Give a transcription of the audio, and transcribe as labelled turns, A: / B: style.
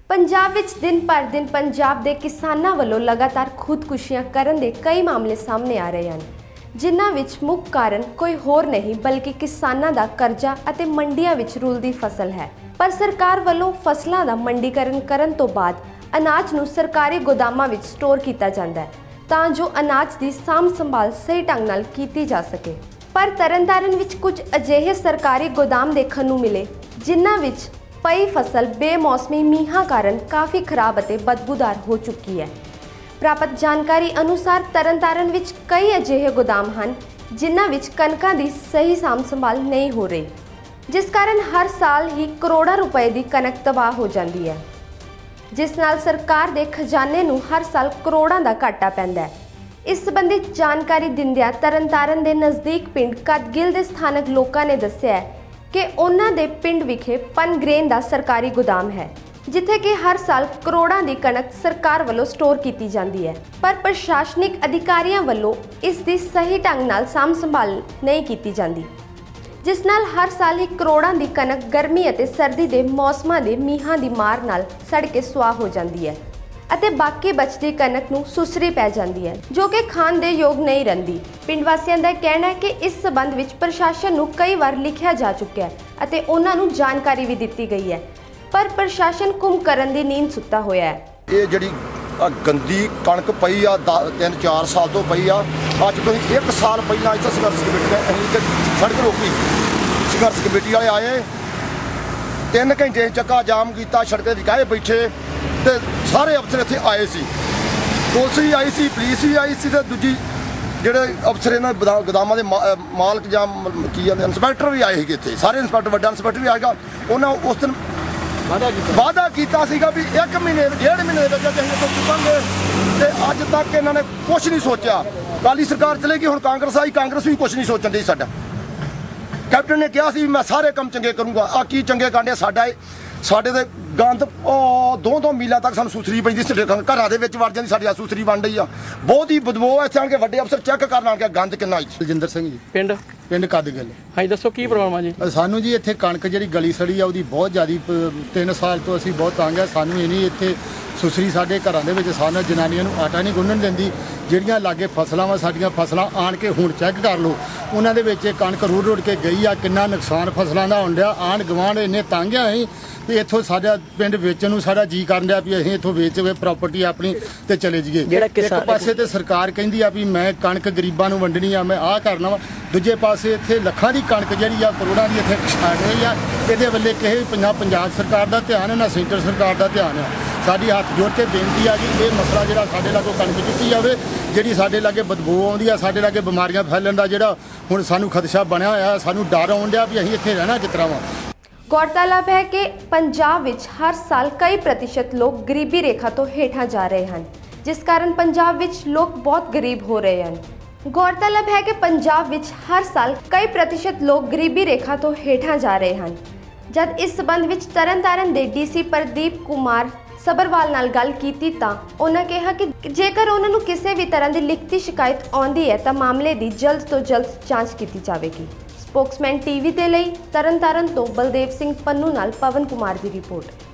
A: पंजाब विच दिन पर दिन पंजाब दे किसानां वल्लों लगातार खुदकुशियां करन दे कई मामले सामने आ रहे हैं, जिन्हां विच मुख कारण कोई होर नहीं बल्कि किसानां दा करजा अते मंडियां विच रुलदी फसल है। पर सरकार वल्लों फसलां दा मंडीकरण करन तो बाद अनाज नूं सरकारी गोदामां विच स्टोर कीता जांदा है तां जो अनाज दी साਂਭ संभाल सही ढंग नाल कीती जा सके। पर तरनताਰਨ विच कुछ अजिहे सरकारी गोदाम देखण नूं मिले जिन्हां विच पई फसल बेमौसमी मीहां कारण काफ़ी खराब अते बदबूदार हो चुकी है। प्राप्त जानकारी अनुसार तरनताਰਨ विच कई अजिहे गोदाम हैं जिन्हां विच कणकां दी सही साਂਭ संभाल नहीं हो रही, जिस कारण हर साल ही करोड़ों रुपए की कणक तबाह हो जाती है, जिस नाल सरकार दे खजाने नूं हर साल करोड़ों का घाटा पैंदा है। इस संबंधी जानकारी दिंदियां तरनताਰਨ दे नज़दीक पिंड कदगिल दे स्थानक लोकां ने दस्सिया है कि उन्हां दे पिंड विखे पनग्रेन दा सरकारी गोदाम है, जिथे कि हर साल करोड़ों की कणक सरकार वालों स्टोर की जाती है, पर प्रशासनिक अधिकारियों वालों इसकी सही ढंग नाल साਂਭ संभाल नहीं की जाती, जिस नाल हर साल ही करोड़ों की कणक गर्मी अते सर्दी के मौसमां दे मीहां दी मार नाल सड़ के सुआह हो जाती है अते बाकी बचती कणक नूं सुसरी पै जाती है, जो कि खाण दे योग नहीं रहिंदी। पिंड वासियों का कहना है कि इस संबंध विच प्रशासन नूं कई बार लिखिया जा चुका है अते उन्हां नूं जानकारी भी दी गई है, पर प्रशासन कुंभकर्ण दी नींद सुत्ता होया है।
B: ये जिहड़ी गंदी कणक पई आ 3-4 साल तो पई आ, अज तो 1 साल पहला इत्थे संघर्ष कमेटी ने असीं सड़क रोकी, संघर्ष कमेटी वाले आए 3 घंटे चक्का जाम किया, सड़क दिखाए बैठे तो सारे अफसर इत्थे आए सी, पुलिस भी आई सी, पुलिस भी आई सी, तो दूजी ਜਿਹੜੇ अफसर इन्हां गोदामां दे मालक जां की जांदे इंस्पैक्टर भी आए सीगे इत्थे, सारे इंस्पैक्टर वड्डा इंस्पैक्टर भी आएगा। उन्हां उस दिन वादा किया सीगा भी 1 महीने 1.5 महीने दे विच असीं इत्थों चुकांगे, ते अज तक इन्हां ने कुछ नहीं सोचा। अकाली सरकार चलेगी, हुण कांग्रेस आई, कांग्रेस भी कुछ नहीं सोचण दी। साडा कैप्टन ने कहा सी मैं सारे काम चंगे करूँगा, आ की चंगे कांडे साडे दे गंद 2-2 मीलों तक सानूं सूसरी पैंदी, घरां दे विच वड़ जांदी, साडी सूसरी बन रही आ, बहुत ही बदबू है। इत्थे आण के वड्डे अफसर चैक करन आण के गंद किन्ना। बलजिंदर सिंह जी, पिंड कदगिल। हाँ जी, दसो की प्रॉब्लम है जी? सानू जी इत्थे कणक जिहड़ी गली सड़ी आ उहदी बहुत ज़्यादा 3 साल तो असीं बहुत तंग है। सानू ये नहीं इत्थे सुसरी साडे घरां दे विच सानू जनानियां नूं आटा नहीं गुन्नण दिंदी। ਜਿਹੜੀਆਂ ਲਾਗੇ ਫਸਲਾਂ ਵਾ ਸਾਡੀਆਂ ਫਸਲਾਂ ਆਣ ਕੇ ਹੁਣ ਚੈੱਕ ਕਰ ਲਓ, ਉਹਨਾਂ ਦੇ ਵਿੱਚ ਕਣਕ ਰੁੜ ਕੇ ਗਈ ਆ, ਕਿੰਨਾ ਨੁਕਸਾਨ ਫਸਲਾਂ ਦਾ ਹੋਣ ਡਿਆ। ਆਂਢ ਗੁਆਂਢ ਇੰਨੇ ਤੰਗ ਆ ਅਸੀਂ ਤੇ ਇੱਥੋਂ ਸਾਡਾ ਪਿੰਡ ਵੇਚਣ ਨੂੰ ਸਾਡਾ ਜੀ ਕਰਨ ਡਿਆ ਵੀ ਅਸੀਂ ਇੱਥੋਂ ਵੇਚ ਕੇ ਪ੍ਰਾਪਰਟੀ ਆਪਣੀ ਤੇ ਚਲੇ ਜਾਈਏ। ਇੱਕ ਪਾਸੇ ਤੇ ਸਰਕਾਰ ਕਹਿੰਦੀ ਆ ਵੀ ਮੈਂ ਕਣਕ ਗਰੀਬਾਂ ਨੂੰ ਵੰਡਣੀ ਆ, ਮੈਂ ਆਹ ਕਰਨਾ ਵਾ, ਦੂਜੇ ਪਾਸੇ ਇੱਥੇ ਲੱਖਾਂ ਦੀ ਕਣਕ ਜਿਹੜੀ ਆ ਕਰੋੜਾਂ ਦੀ ਇੱਥੇ ਛਾੜ ਰਹੀ ਆ। ਇਹਦੇ ਵੱਲੇ ਕਿਸੇ ਪੰਜਾਬ ਸਰਕਾਰ ਦਾ ਧਿਆਨ ਨਾ ਸੈਂਟਰ ਸਰਕਾਰ ਦਾ ਧਿਆਨ ਆ। ਸਾਡੀ ਹੱਥ ਜੋੜ ਕੇ ਬੇਨਤੀ ਆ ਕਿ ਇਹ ਮਸਲਾ ਜਿਹੜਾ ਸਾਡੇ ਲਾਗੋਂ ਕਣਕ ਚੁੱਕੀ ਜਾਵੇ, ਜਿਹੜੀ ਸਾਡੇ ਲਾਗੇ ਬਦਬੂ ਆਉਂਦੀ ਆ, ਸਾਡੇ ਲਾਗੇ ਬਿਮਾਰੀਆਂ ਫੈਲਣ ਦਾ ਜਿਹੜਾ ਹੁਣ ਸਾਨੂੰ ਖਦਸ਼ਾ ਬਣਿਆ ਹੋਇਆ, ਸਾਨੂੰ ਡਰ ਆਉਣ ਡਿਆ ਵੀ ਅਸੀਂ ਇੱਥੇ ਰਹਿਣਾ ਕਿਸ ਤਰ੍ਹਾਂ ਵਾ।
A: गौरतलब है कि पंजाब विच हर साल कई प्रतिशत लोग गरीबी रेखा तो हेठां जा रहे हैं, जिस कारण पंजाब विच लोग बहुत गरीब हो रहे हैं। गौरतलब है कि पंजाब विच हर साल कई प्रतिशत लोग गरीबी रेखा तो हेठां जा रहे हैं। जब इस संबंध विच तरनताਰਨ दे डीसी प्रदीप कुमार सबरवाल नाल गल कीती तां उन्हां कहा कि जेकर उन्हां नूं किसी भी तरह की लिखती शिकायत आउंदी है तां मामले की जल्द तो जल्द जांच की जाएगी। स्पोक्समैन टीवी के लिए तरनताਰਨ तो बलदेव सिंह पन्नू नाल पवन कुमार की रिपोर्ट।